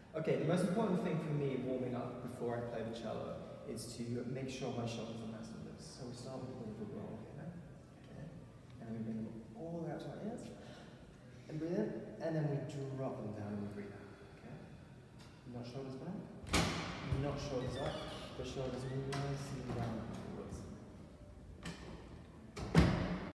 Okay, the most important thing for me warming up before I play the cello is to make sure my shoulders are nice and loose. So we start with a little roll here, okay, and then we bring them all the way out to our ears, and breathe in, and then we drop them down and we breathe out, okay? Not shoulders back, not shoulders up, but shoulders nice and round.